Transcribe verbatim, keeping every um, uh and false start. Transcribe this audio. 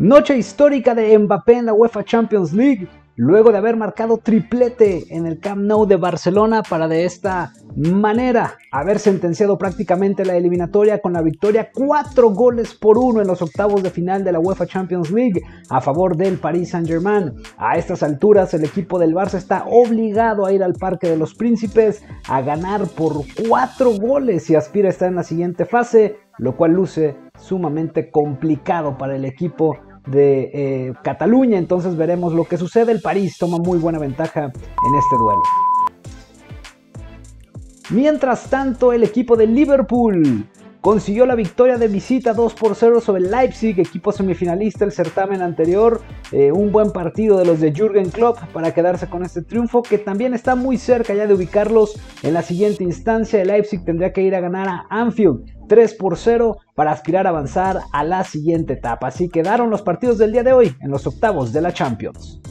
Noche histórica de Mbappé en la UEFA Champions League, luego de haber marcado triplete en el Camp Nou de Barcelona para de esta manera haber sentenciado prácticamente la eliminatoria con la victoria cuatro goles por uno en los octavos de final de la UEFA Champions League a favor del Paris Saint-Germain. A estas alturas el equipo del Barça está obligado a ir al Parque de los Príncipes a ganar por cuatro goles y aspira a estar en la siguiente fase, lo cual luce sumamente complicado para el equipo de eh, Cataluña. Entonces veremos lo que sucede. El París toma muy buena ventaja en este duelo. Mientras tanto, el equipo de Liverpool consiguió la victoria de visita dos por cero sobre el Leipzig, equipo semifinalista del certamen anterior. Eh, un buen partido de los de Jürgen Klopp para quedarse con este triunfo, que también está muy cerca ya de ubicarlos en la siguiente instancia. El Leipzig tendría que ir a ganar a Anfield tres por cero para aspirar a avanzar a la siguiente etapa. Así quedaron los partidos del día de hoy en los octavos de la Champions.